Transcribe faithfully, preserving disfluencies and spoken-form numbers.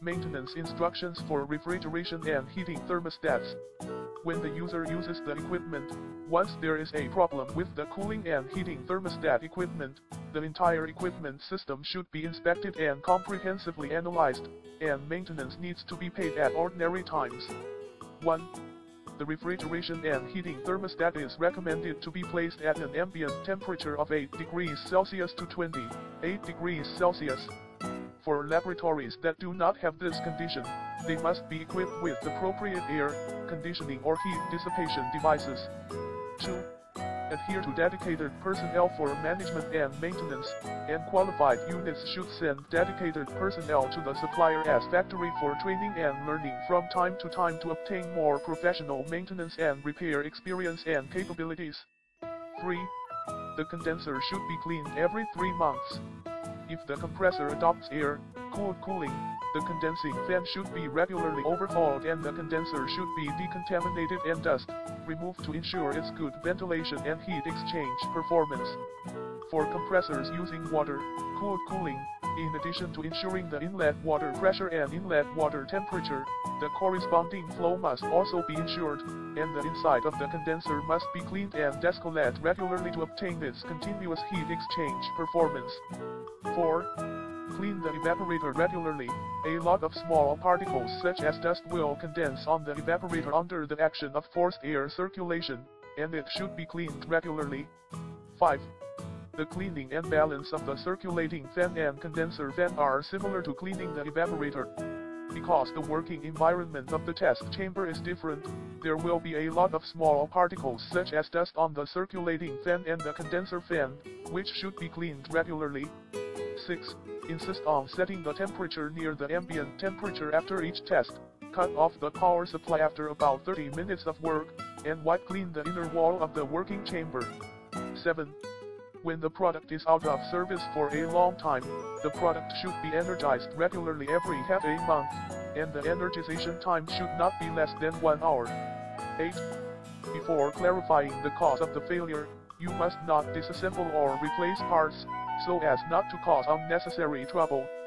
Maintenance instructions for refrigeration and heating thermostats. When the user uses the equipment, once there is a problem with the cooling and heating thermostat equipment, the entire equipment system should be inspected and comprehensively analyzed, and maintenance needs to be paid at ordinary times. one. The refrigeration and heating thermostat is recommended to be placed at an ambient temperature of eight degrees Celsius to twenty-eight degrees Celsius. For laboratories that do not have this condition, they must be equipped with appropriate air conditioning or heat dissipation devices. two. Adhere to dedicated personnel for management and maintenance, and qualified units should send dedicated personnel to the supplier as factory for training and learning from time to time to obtain more professional maintenance and repair experience and capabilities. three. The condenser should be cleaned every three months. If the compressor adopts air-cooled cooling, the condensing fan should be regularly overhauled and the condenser should be decontaminated and dust removed to ensure its good ventilation and heat exchange performance. For compressors using water-cooled cooling, in addition to ensuring the inlet water pressure and inlet water temperature, the corresponding flow must also be ensured, and the inside of the condenser must be cleaned and descolate regularly to obtain its continuous heat exchange performance. four. Clean the evaporator regularly. A lot of small particles such as dust will condense on the evaporator under the action of forced air circulation, and it should be cleaned regularly. five. The cleaning and balance of the circulating fan and condenser fan are similar to cleaning the evaporator. Because the working environment of the test chamber is different, there will be a lot of small particles such as dust on the circulating fan and the condenser fan, which should be cleaned regularly. six. Insist on setting the temperature near the ambient temperature after each test. Cut off the power supply after about thirty minutes of work, and wipe clean the inner wall of the working chamber. seven. When the product is out of service for a long time, the product should be energized regularly every half a month, and the energization time should not be less than one hour. eight. Before clarifying the cause of the failure, you must not disassemble or replace parts, so as not to cause unnecessary trouble.